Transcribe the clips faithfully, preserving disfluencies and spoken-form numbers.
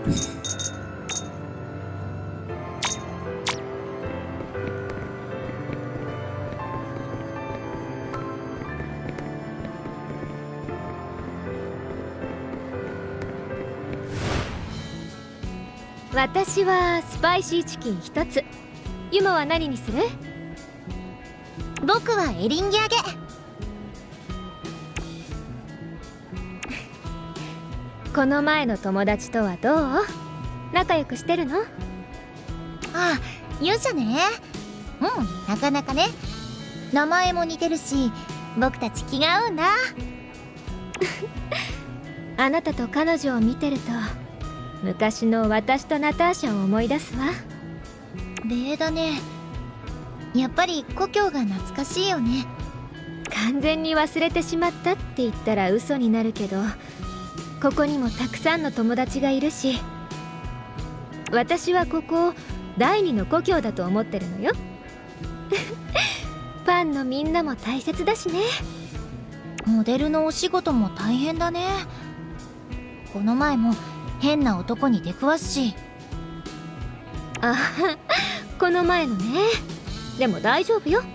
私はスパイシーチキン一つ。ユモは何にする？ 僕はエリンギ揚げ。 この前の友達とはどう？仲良くしてるの？ ああ、勇者ね。うん、なかなかね。名前も似てるし、僕たち気が合うんだ。 あなたと彼女を見てると昔の私とナターシャを思い出すわ。 礼だね。やっぱり故郷が懐かしいよね。 完全に忘れてしまったって言ったら嘘になるけど、ここにもたくさんの友達がいるし、私はここを第二の故郷だと思ってるのよ。ファンのみんなも大切だしね。 モデルのお仕事も大変だね。この前も変な男に出くわすし。 あ、この前のね。でも大丈夫よ。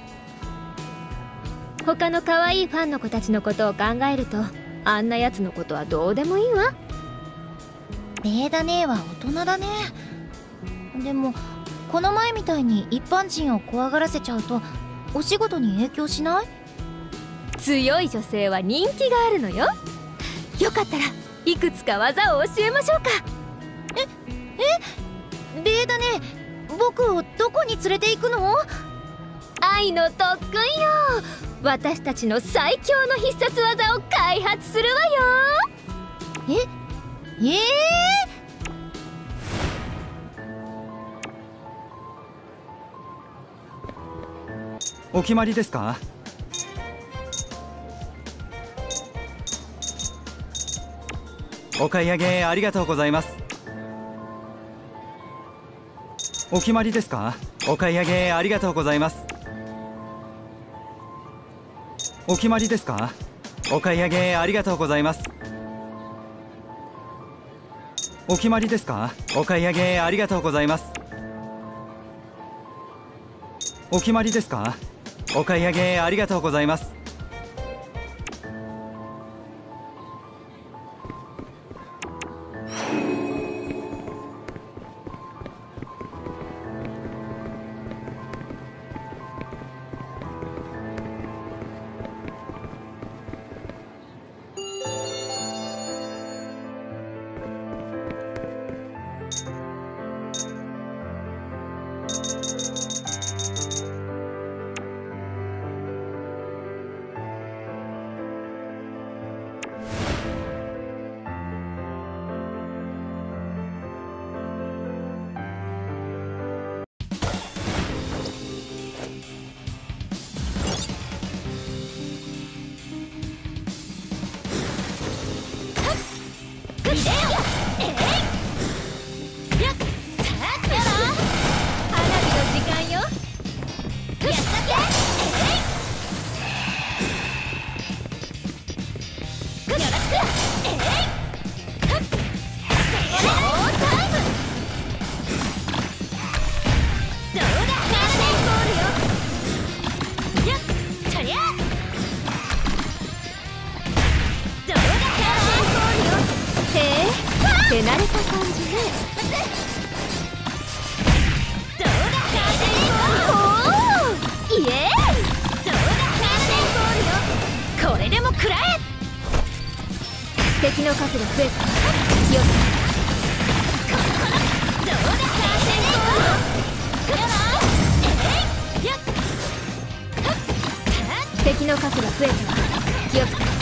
他の可愛いファンの子たちのことを考えると、あんなやつのことはどうでもいいわ。 レイダ姉は大人だね。でもこの前みたいに一般人を怖がらせちゃうとお仕事に影響しない？ 強い女性は人気があるのよ。よかったらいくつか技を教えましょうか。 ええレイダ姉、僕をどこに連れて行くの？ 愛の特訓よ。私たちの最強の必殺技を開発するわよ。 ええー、お決まりですか？お買い上げありがとうございます。お決まりですか？お買い上げありがとうございます。お決まりですか？お買い上げありがとうございます。お決まりですか？お買い上げありがとうございます。お決まりですか？お買い上げありがとうございます。手慣れた感じね。おお、イエーイ。これでも食らえ。敵の数が増えた。気をつけ。敵の数が増えた。気をつけ。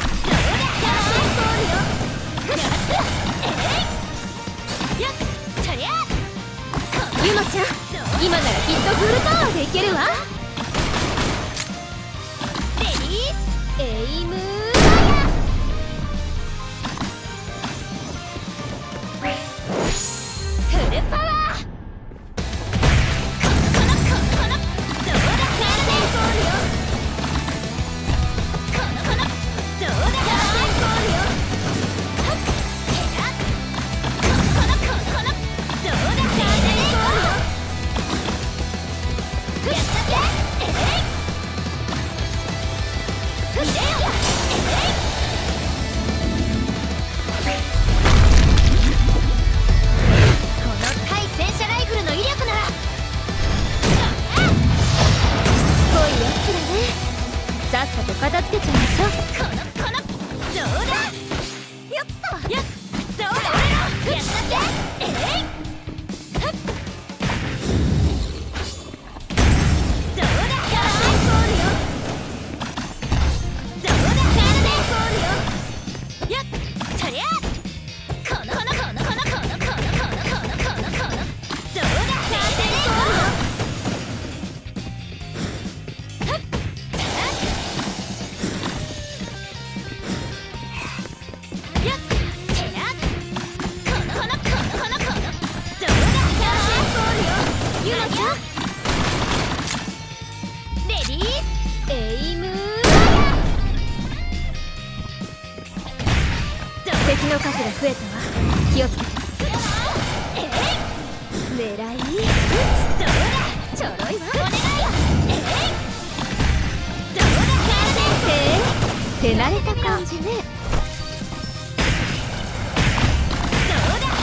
ユマちゃん、今ならきっとフルパワーでいけるわ。レディーエイムフルパワー。こさっさと片付けちゃいましょう。 このこのどうだよっとやっどうだやったってえいはっどうだキャラメルコールよどうだキャラメルコールよやっとりゃこのこのこのこのこのこのこのこのこのこのどうだキャラメルコールよ敵の数が増えたわ。気をつけて。狙い撃つ。 どうだちょろいわお願いえいどうだへえ、手慣れた感じね。 どうだ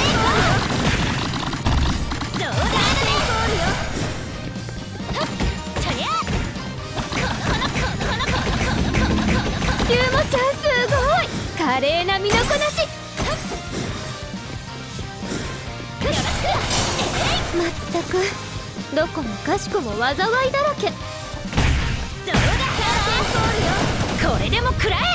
どうだコールよはっとりゃこのこのこのこのこのこのこのこのゆうもちゃんすごい華麗な身のこなし。 よろしくまったくどこもかしこも災いだらけ。 どうだキャラメルコールよこれでも食らえ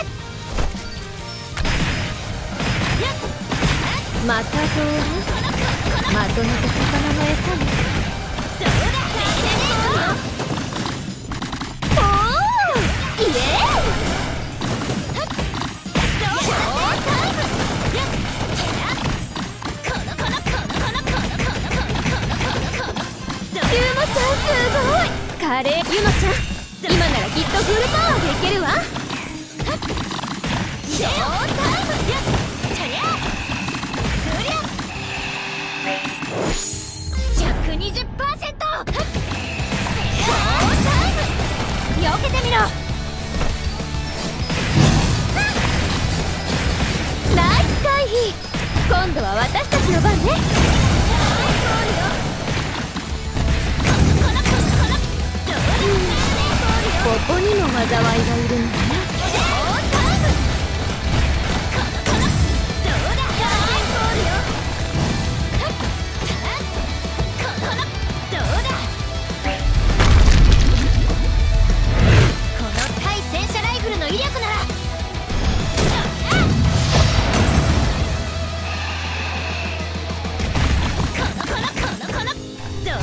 またぞーまとめて魚の餌に。 どうだキャラメルコールよおーイエーイ。ゆうもちゃんすごい華麗。ゆうもちゃん今ならきっとフルパワーでいけるわ。 ショータイムやっちゃりゃふりゃ ひゃくにじゅっパーセント ショータイム避けてみろナイス回避。今度は私たちの番ね。ここにも災いがいるのね。 この対戦車ライフルの威力ならこのこのこのこのどうだ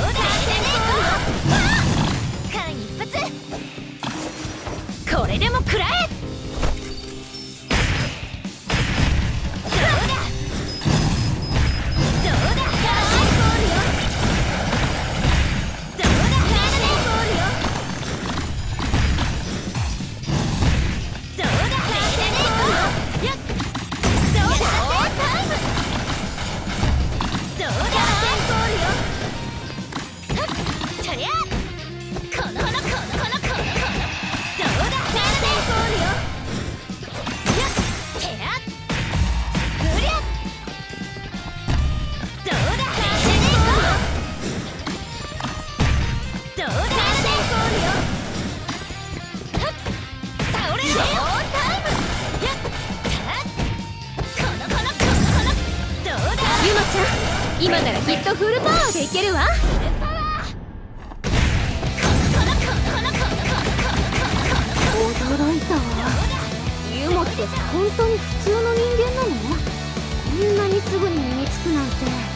間一髪これでも食らえどうだどうだキャラメルコールよどうだキャラメルコールよどうだキャラメルコールよやっどうだタイムどうだキャラメルコールよはっとりゃこのこのこのこのこのこのこのどうだキャラメルコールよやってやっふりゃどうだキャラメルコールよどうだキャラメルコールよはっ倒れろよタイムやったこのこのこのこのどうだゆまちゃん今ならきっとフルパワーでいけるわ。驚いたわ。ユモって本当に普通の人間なの？こんなにすぐに身につくなんて。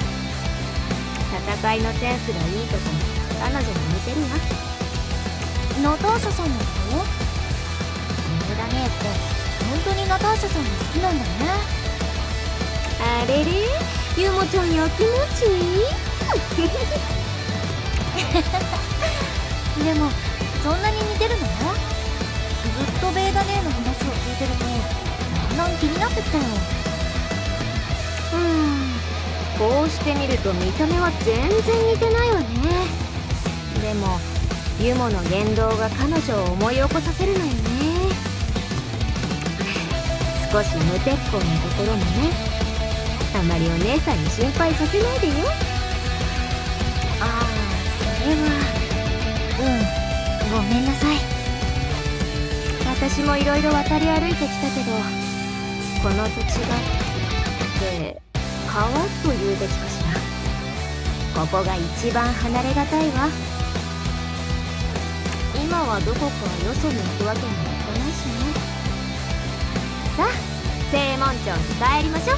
戦いのセンスがいいとこ彼女に似てるわ。 ナターシャさんのことメダ姉って本当にナターシャさんが好きなんだね。 あれれユモちゃんやきもちでもそんなに似てるの？ずっとベーダ姉の話を聞いてるとだんだん気になってきたよ。 うーんこうしてみると見た目は全然似てないわね。でもユモの言動が彼女を思い起こさせるのよね。少し無鉄砲なところもね。あまりお姉さんに心配させないでよ。 ああそれはうんごめんなさい。 私もいろいろ渡り歩いてきたけど、この土地がって川というべきかしら。ここが一番離れがたいわ。今はどこかよそに行くわけにもいかないしね。さあ正門町に帰りましょう。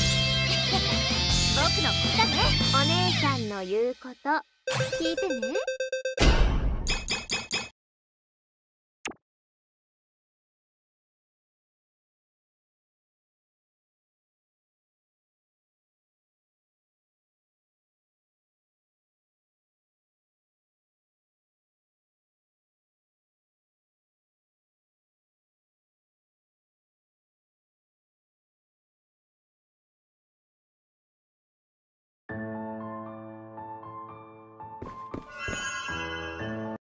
僕の子だね。 お姉さんの言うこと聞いてね。